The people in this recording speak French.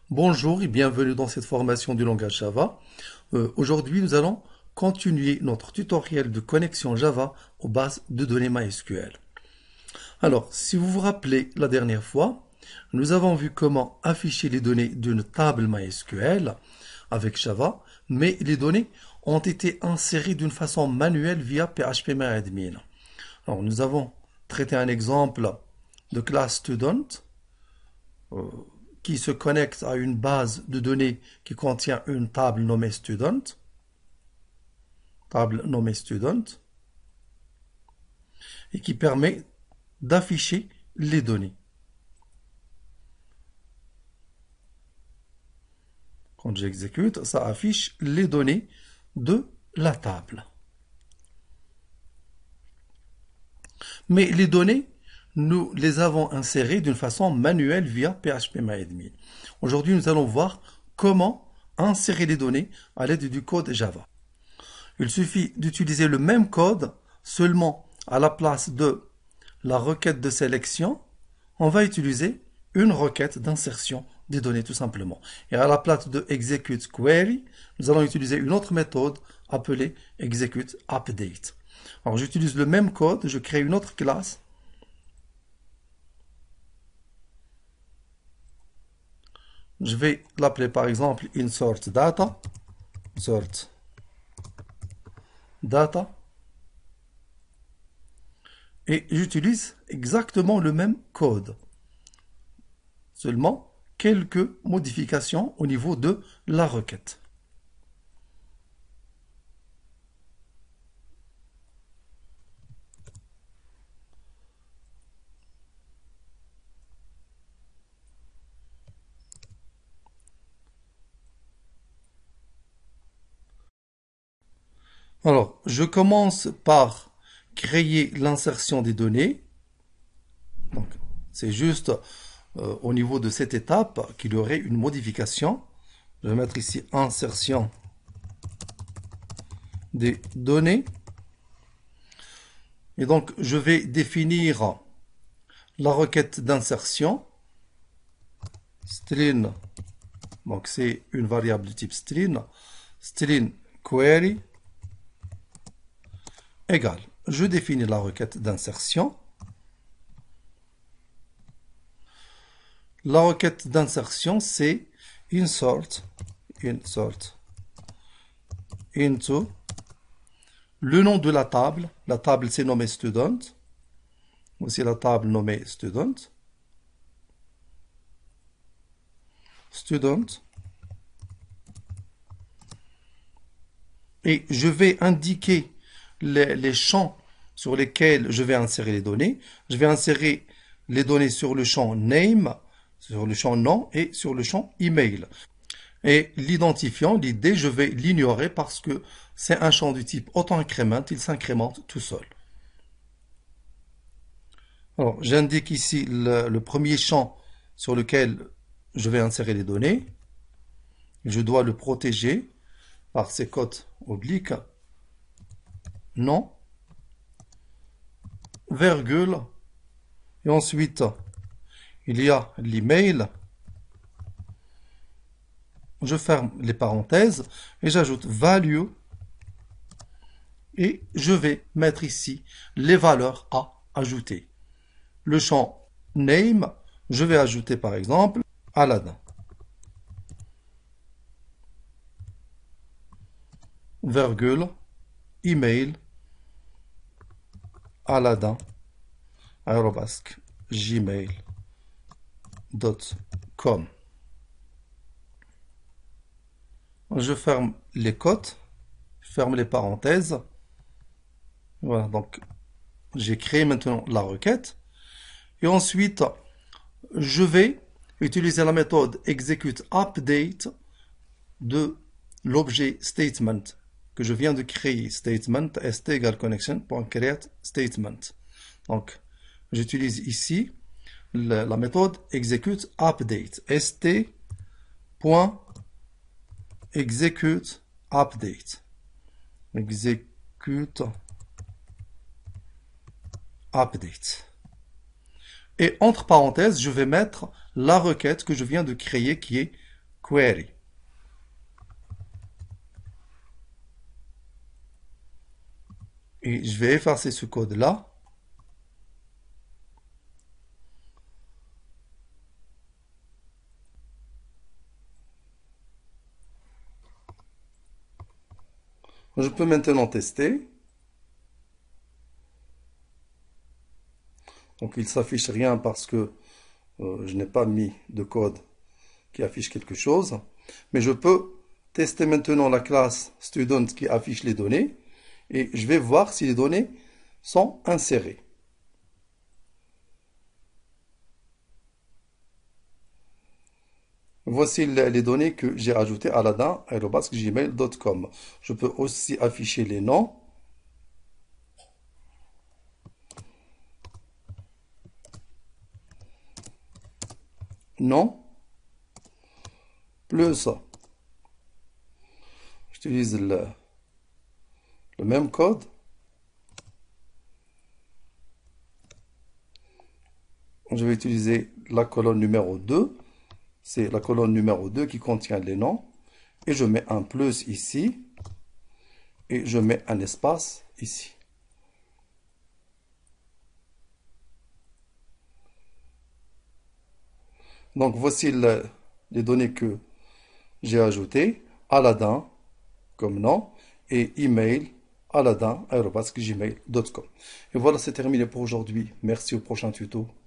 Bonjour et bienvenue dans cette formation du langage Java. Aujourd'hui, nous allons continuer notre tutoriel de connexion Java aux bases de données MySQL. Alors, si vous vous rappelez la dernière fois, nous avons vu comment afficher les données d'une table MySQL avec Java, mais les données ont été insérées d'une façon manuelle via PHP-MyAdmin. Alors, nous avons traité un exemple de classe student qui se connecte à une base de données qui contient une table nommée student, et qui permet d'afficher les données. Quand j'exécute, ça affiche les données de la table. Mais les données, nous les avons insérées d'une façon manuelle via PHP-MyAdmin. Aujourd'hui, nous allons voir comment insérer les données à l'aide du code Java. Il suffit d'utiliser le même code, seulement à la place de la requête de sélection, on va utiliser une requête d'insertion des données tout simplement. Et à la place de execute query, nous allons utiliser une autre méthode appelée execute update. Alors j'utilise le même code, je crée une autre classe. Je vais l'appeler par exemple insert data. Et j'utilise exactement le même code. Seulement quelques modifications au niveau de la requête. Alors, je commence par créer l'insertion des données. Donc, c'est juste au niveau de cette étape qu'il y aurait une modification. Je vais mettre ici insertion des données. Et donc, je vais définir la requête d'insertion. String, donc c'est une variable de type string. String query égale. Je définis la requête d'insertion. La requête d'insertion, c'est insert into le nom de la table. La table, c'est nommé student. Voici la table nommée student. Et je vais indiquer les champs sur lesquels je vais insérer les données. Je vais insérer les données sur le champ name, sur le champ nom et sur le champ email. Et l'identifiant, l'id, je vais l'ignorer parce que c'est un champ du type auto-increment, il s'incrémente tout seul. Alors, j'indique ici le premier champ sur lequel je vais insérer les données. Je dois le protéger par ces cotes obliques. Nom, virgule, et ensuite, il y a l'email. Je ferme les parenthèses et j'ajoute value et je vais mettre ici les valeurs à ajouter. Le champ name, je vais ajouter par exemple Aladdin. Virgule, email, Aladdin, gmail.com. Je ferme les cotes, je ferme les parenthèses. Voilà, donc j'ai créé maintenant la requête. Et ensuite, je vais utiliser la méthode execute update de l'objet statement que je viens de créer. Statement st égale connection.create statement. Donc, j'utilise ici la méthode execute update. st.execute update. Execute update. Et entre parenthèses, je vais mettre la requête que je viens de créer qui est query. Et je vais effacer ce code-là. Je peux maintenant tester. Donc il s'affiche rien parce que je n'ai pas mis de code qui affiche quelque chose. Mais je peux tester maintenant la classe student qui affiche les données. Et je vais voir si les données sont insérées. Voici les données que j'ai ajoutées à aladin@gmail.com. Je peux aussi afficher les noms. Nom plus j'utilise le même code. Je vais utiliser la colonne numéro 2. C'est la colonne numéro 2 qui contient les noms. Et je mets un plus ici. Et je mets un espace ici. Donc voici les données que j'ai ajoutées. Aladin comme nom et email aladin@gmail.com. Et voilà, c'est terminé pour aujourd'hui. Merci, au prochain tuto.